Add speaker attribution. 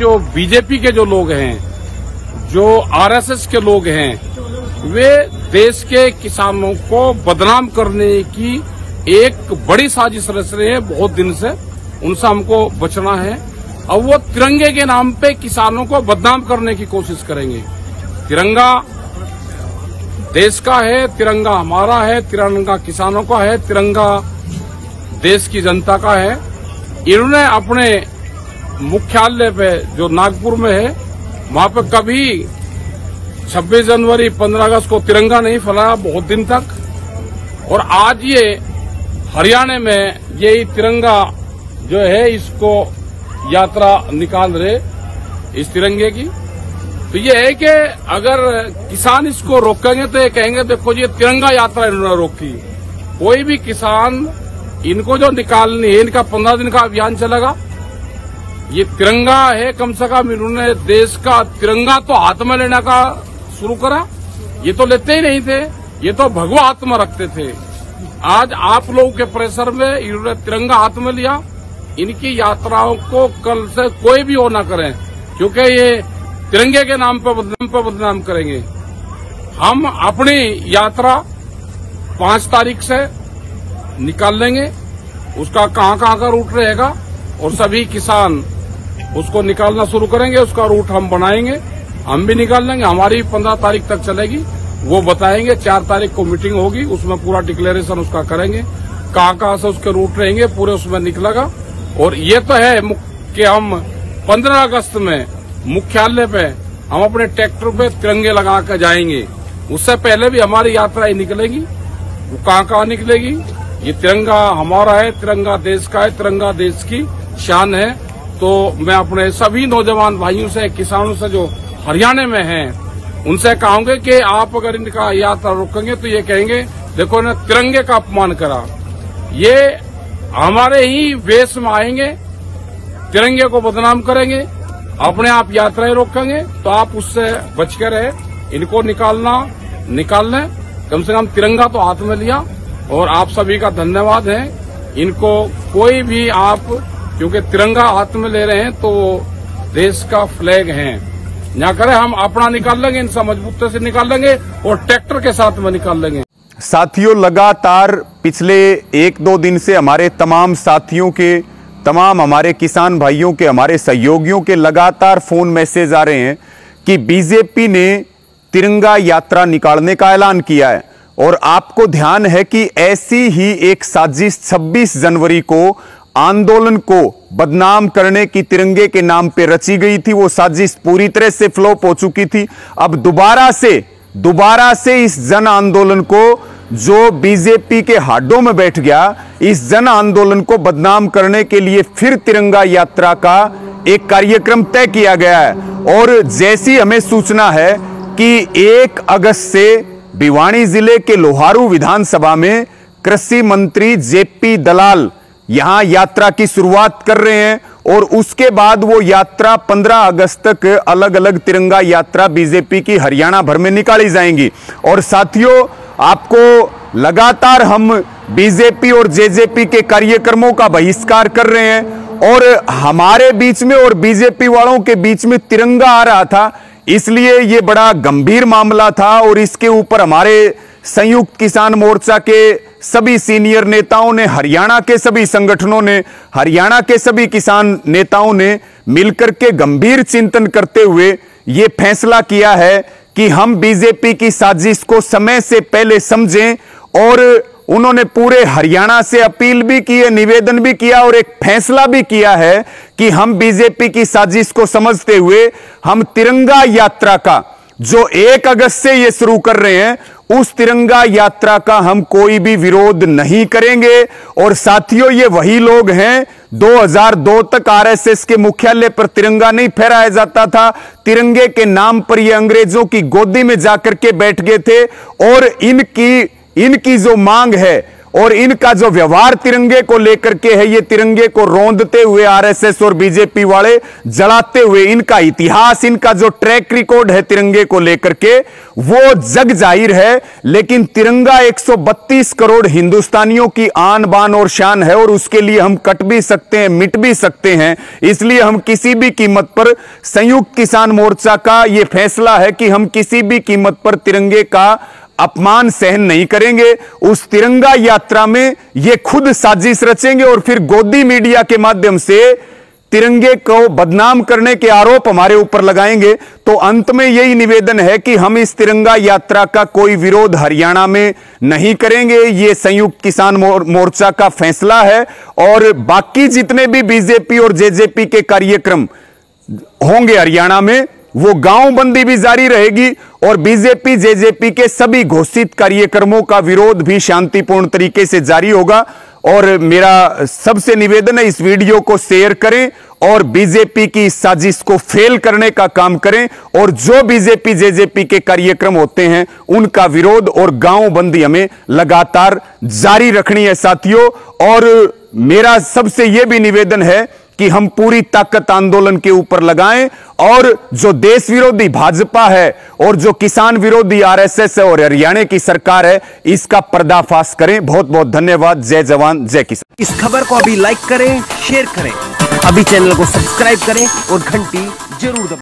Speaker 1: जो बीजेपी के जो लोग हैं, जो आरएसएस के लोग हैं, वे देश के किसानों को बदनाम करने की एक बड़ी साजिश रच रहे हैं बहुत दिन से। उनसे हमको बचना है। अब वो तिरंगे के नाम पे किसानों को बदनाम करने की कोशिश करेंगे। तिरंगा देश का है, तिरंगा हमारा है, तिरंगा किसानों का है, तिरंगा देश की जनता का है। इन्होंने अपने मुख्यालय पे जो नागपुर में है, वहां पे कभी 26 जनवरी 15 अगस्त को तिरंगा नहीं फहराया बहुत दिन तक। और आज ये हरियाणा में ये तिरंगा जो है इसको यात्रा निकाल रहे इस तिरंगे की। तो ये है कि अगर किसान इसको रोकेंगे तो ये कहेंगे देखो ये तिरंगा यात्रा इन्होंने रोकी। कोई भी किसान इनको जो निकालनी है, इनका 15 दिन का अभियान चलेगा। ये तिरंगा है, कम से कम इन्होंने देश का तिरंगा तो हाथ में लेने का शुरू करा। ये तो लेते ही नहीं थे, ये तो भगवा हाथ में रखते थे। आज आप लोगों के प्रेशर में इन्होंने तिरंगा हाथ में लिया। इनकी यात्राओं को कल से कोई भी वो न करें, क्योंकि ये तिरंगे के नाम पर बदनाम करेंगे। हम अपनी यात्रा 5 तारीख से निकाल लेंगे। उसका कहां का रूट रहेगा और सभी किसान उसको निकालना शुरू करेंगे। उसका रूट हम बनाएंगे, हम भी निकाल लेंगे। हमारी 15 तारीख तक चलेगी, वो बताएंगे। 4 तारीख को मीटिंग होगी, उसमें पूरा डिक्लेरेशन उसका करेंगे। कहां से उसके रूट रहेंगे पूरे उसमें निकलेगा। और ये तो है कि हम 15 अगस्त में मुख्यालय पे हम अपने ट्रैक्टर पे तिरंगे लगा कर जाएंगे। उससे पहले भी हमारी यात्रा ही निकलेगी। वो कहां निकलेगी? ये तिरंगा हमारा है, तिरंगा देश का है, तिरंगा देश की शान है। तो मैं अपने सभी नौजवान भाइयों से, किसानों से जो हरियाणा में हैं, उनसे कहूंगे कि आप अगर इनका यात्रा रोकेंगे तो ये कहेंगे देखो ने तिरंगे का अपमान करा। ये हमारे ही वेश में आएंगे, तिरंगे को बदनाम करेंगे, अपने आप यात्राएं रोकेंगे। तो आप उससे बच के रहे। इनको निकाल लें। कम से कम तिरंगा तो हाथ में लिया। और आप सभी का धन्यवाद है। इनको कोई भी आप, क्योंकि तिरंगा हाथ में ले रहे हैं तो देश का फ्लैग है, ना करें। हम अपना निकाल लेंगे, इनसे मजबूती से निकाल लेंगे और ट्रैक्टर के साथ में निकाल लेंगे।
Speaker 2: साथियों, लगातार पिछले 1-2 दिन से हमारे तमाम साथियों के, तमाम हमारे किसान भाइयों के, हमारे सहयोगियों के लगातार फोन मैसेज आ रहे हैं कि बीजेपी ने तिरंगा यात्रा निकालने का ऐलान किया है। और आपको ध्यान है कि ऐसी ही एक साजिश 26 जनवरी को आंदोलन को बदनाम करने की तिरंगे के नाम पे रची गई थी। वो साजिश पूरी तरह से फ्लॉप हो चुकी थी। अब दोबारा से इस जन आंदोलन को, जो बीजेपी के हाडों में बैठ गया, इस जन आंदोलन को बदनाम करने के लिए फिर तिरंगा यात्रा का एक कार्यक्रम तय किया गया है। और जैसी हमें सूचना है कि 1 अगस्त से भिवानी जिले के लोहारू विधानसभा में कृषि मंत्री जेपी दलाल यहां यात्रा की शुरुआत कर रहे हैं। और उसके बाद वो यात्रा 15 अगस्त तक अलग अलग तिरंगा यात्रा बीजेपी की हरियाणा भर में निकाली जाएंगी। और साथियों, आपको लगातार हम बीजेपी और जेजेपी के कार्यक्रमों का बहिष्कार कर रहे हैं। और हमारे बीच में और बीजेपी वालों के बीच में तिरंगा आ रहा था, इसलिए ये बड़ा गंभीर मामला था। और इसके ऊपर हमारे संयुक्त किसान मोर्चा के सभी सीनियर नेताओं ने, हरियाणा के सभी संगठनों ने, हरियाणा के सभी किसान नेताओं ने मिलकर के गंभीर चिंतन करते हुए ये फैसला किया है कि हम बीजेपी की साजिश को समय से पहले समझें। और उन्होंने पूरे हरियाणा से अपील भी की है, निवेदन भी किया और एक फैसला भी किया है कि हम बीजेपी की साजिश को समझते हुए हम तिरंगा यात्रा का, जो 1 अगस्त से ये शुरू कर रहे हैं, उस तिरंगा यात्रा का हम कोई भी विरोध नहीं करेंगे। और साथियों, ये वही लोग हैं, 2002 तक आरएसएस के मुख्यालय पर तिरंगा नहीं फहराया जाता था। तिरंगे के नाम पर ये अंग्रेजों की गोदी में जाकर के बैठ गए थे। और इनकी जो मांग है और इनका जो व्यवहार तिरंगे को लेकर के है, ये तिरंगे को रौंदते हुए आरएसएस और बीजेपी वाले जलाते हुए, इनका इतिहास, इनका जो ट्रैक रिकॉर्ड है तिरंगे को लेकर के, वो जग जाहिर है। लेकिन तिरंगा 132 करोड़ हिंदुस्तानियों की आन बान और शान है, और उसके लिए हम कट भी सकते हैं, मिट भी सकते हैं। इसलिए हम किसी भी कीमत पर, संयुक्त किसान मोर्चा का यह फैसला है कि हम किसी भी कीमत पर तिरंगे का अपमान सहन नहीं करेंगे। उस तिरंगा यात्रा में ये खुद साजिश रचेंगे और फिर गोदी मीडिया के माध्यम से तिरंगे को बदनाम करने के आरोप हमारे ऊपर लगाएंगे। तो अंत में यही निवेदन है कि हम इस तिरंगा यात्रा का कोई विरोध हरियाणा में नहीं करेंगे। ये संयुक्त किसान मोर्चा का फैसला है, और बाकी जितने भी बीजेपी और जेजेपी के कार्यक्रम होंगे हरियाणा में, वो गांव बंदी भी जारी रहेगी, और बीजेपी जेजेपी के सभी घोषित कार्यक्रमों का विरोध भी शांतिपूर्ण तरीके से जारी होगा। और मेरा सबसे निवेदन है, इस वीडियो को शेयर करें और बीजेपी की इस साजिश को फेल करने का काम करें, और जो बीजेपी जेजेपी के कार्यक्रम होते हैं उनका विरोध और गांव बंदी हमें लगातार जारी रखनी है साथियों। और मेरा सबसे यह भी निवेदन है कि हम पूरी ताकत आंदोलन के ऊपर लगाएं, और जो देश विरोधी भाजपा है और जो किसान विरोधी आरएसएस है और हरियाणा की सरकार है, इसका पर्दाफाश करें। बहुत बहुत धन्यवाद। जय जवान जय किसान।
Speaker 3: इस खबर को अभी लाइक करें, शेयर करें, अभी चैनल को सब्सक्राइब करें और घंटी जरूर दबाएं।